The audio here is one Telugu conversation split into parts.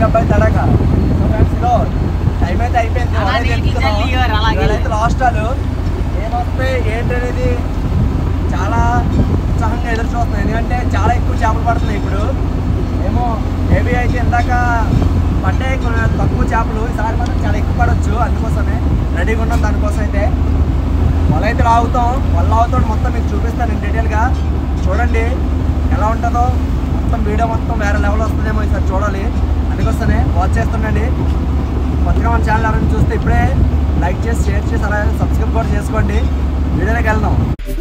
అబ్బాయి తడక టైం అయితే అయిపోయింది. అయితే లాస్ట్ వాళ్ళు ఏమొస్తాయి ఏంటి అనేది చాలా ఉత్సాహంగా ఎదురు చూస్తున్నాయి. ఎందుకంటే చాలా ఎక్కువ చేపలు పడుతున్నాయి ఇప్పుడు. ఏమో ఏవి అయితే ఇందాక పడ్డాయి తక్కువ చేపలు, ఈసారి మాత్రం చాలా ఎక్కువ పడవచ్చు. అందుకోసమే రెడీగా ఉన్నాం. దానికోసం అయితే వల అయితే లాగుతాం. వల లాగుతాం మొత్తం మీకు చూపిస్తాను నేను డీటెయిల్గా. చూడండి ఎలా ఉంటుందో. మొత్తం వీడియో మొత్తం వేరే లెవెల్ వస్తుందేమో ఈసారి చూడాలి. అందుకోసమే వాచ్ చేస్తుండండి. కొత్తగా మన ఛానల్ ఎవరైనా చూస్తే ఇప్పుడే లైక్ చేసి షేర్ చేసి అలాగే సబ్స్క్రైబ్ కూడా చేసుకోండి. వీడియోలోకి వెళ్దాం.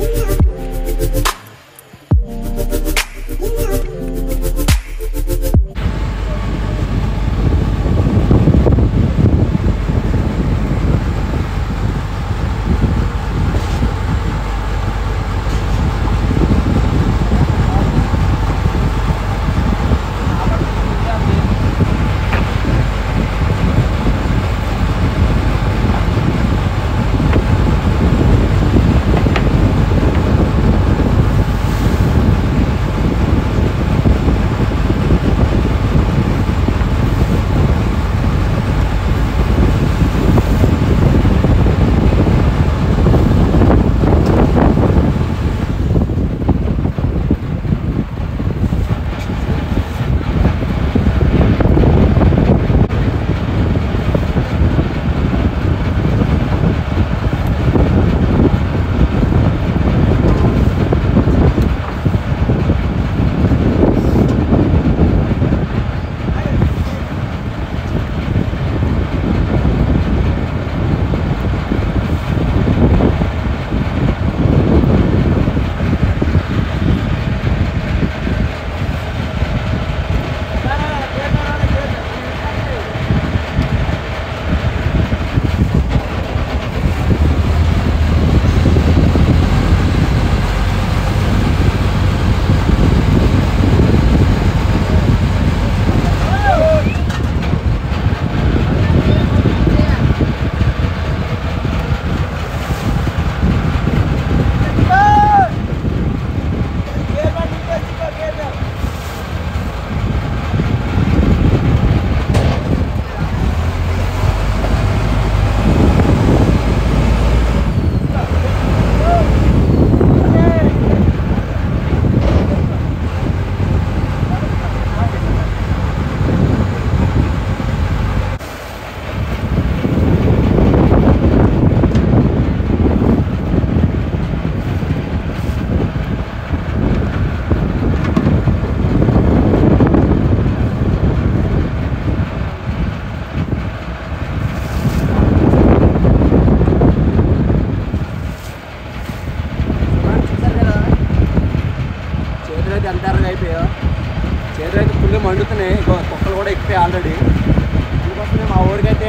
చేతులు అయితే ఫుల్గా మండుతున్నాయి. కుక్కలు కూడా ఎక్కిపోయి ఆల్రెడీ. అందుకోసమే మా ఊరికైతే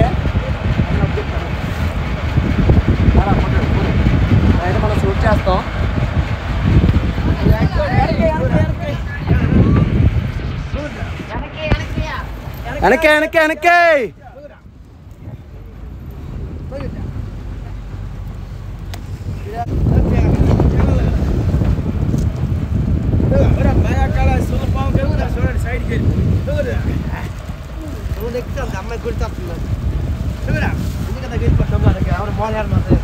అయితే మనం షూట్ చేస్తాం. వెనక్కి వెనక్కి వెనక్కి అమ్మాయి గుర్తొస్తుంది. ఎందుకంటే గెలిపి మోలారు మాత్రం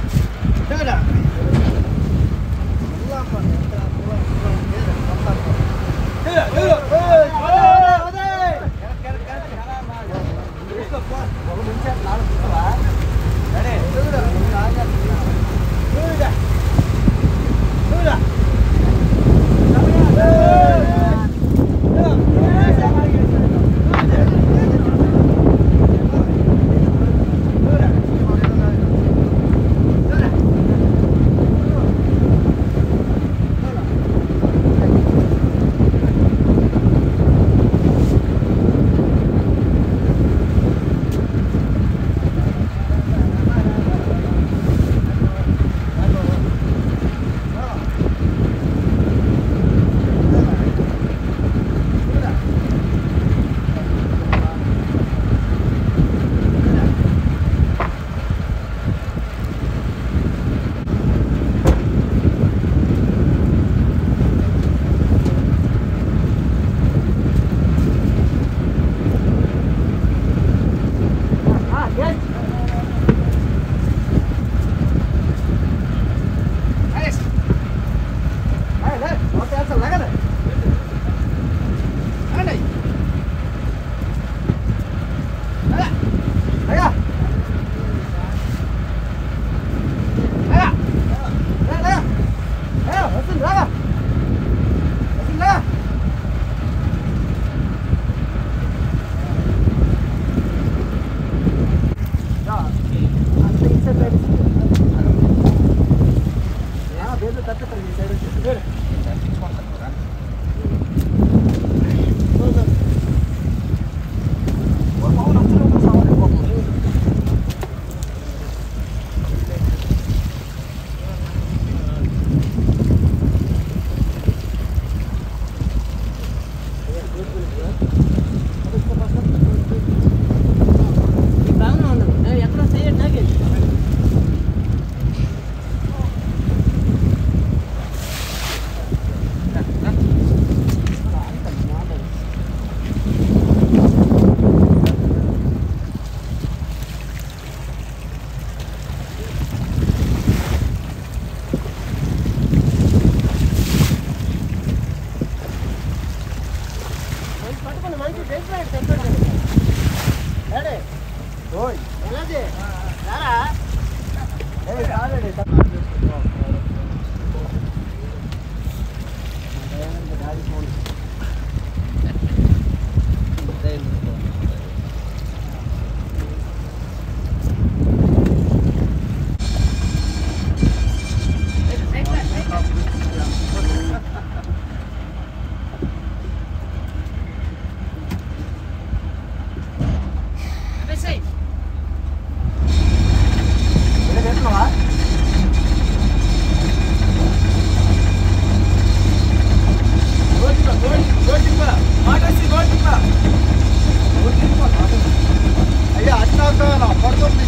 బాగానే ఉన్నాను ఎక్కడ వస్తాయి నాకే అయ్యా అట్లా పడుతుంది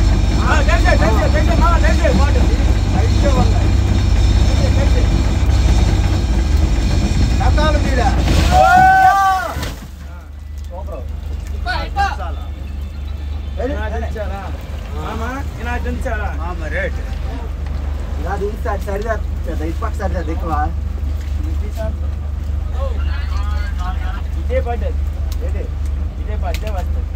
సరిదా ఎక్కువ ఇదే పడ్డది ఇదే పడ్డే వస్తుంది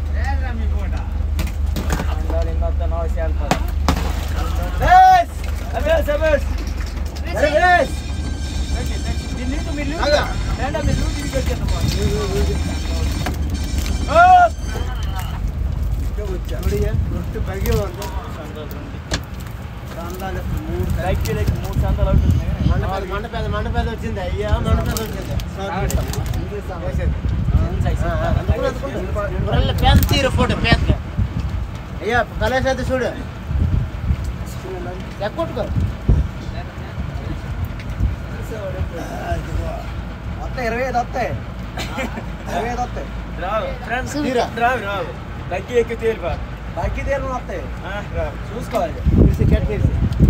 మండపేద వచ్చింది అయ్యా మండపేద వచ్చింది పేద తీరు ఫోటో పేదగా అయ్యా కలేష్ అయితే చూడు ఎక్కొట్టుకో వస్తాయి 25 వస్తాయి 25 వస్తాయి రావు తగ్గి ఎక్కి తేలిపా తగ్గి తేలి వస్తాయి చూసుకోవాలి తీసి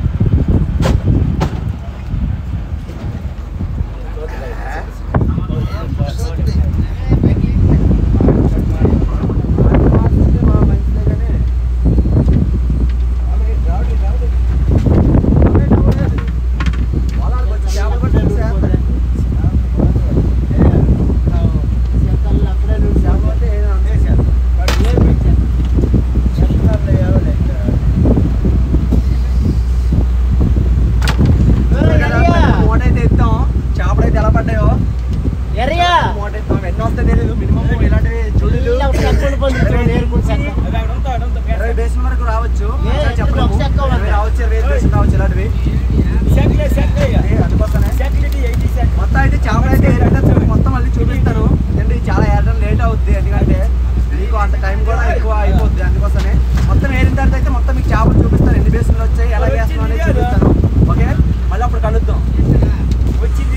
రావచ్చు ఇలాంటివి మొత్తం అయితే చేపలు అయితే మొత్తం మళ్ళీ చూపిస్తారు ఎందుకంటే చాలా ఏడడం లేట్ అవుద్ది ఎందుకంటే మీకు అంత టైం కూడా ఎక్కువ అయిపోద్ది అందుకోసమే మొత్తం ఏరిన తర్వాత అయితే మొత్తం మీకు చేపలు చూపిస్తారు ఎన్ని బేసులు వచ్చాయి ఎలా వేస్తున్నాం అనేది చూపిస్తాను ఓకే మళ్ళీ అప్పుడు కలుద్దాం వచ్చింది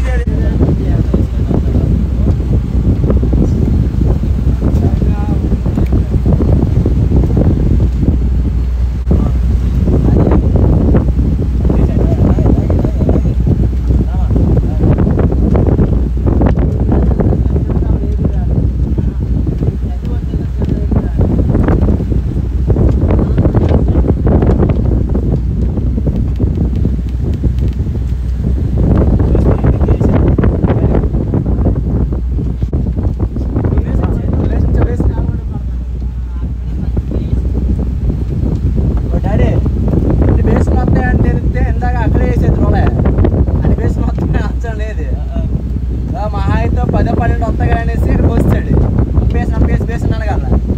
మహా అయితే 10-12 వస్తాయి అనేసి ఇక్కడికి వస్తాడు బేసిన అడగాల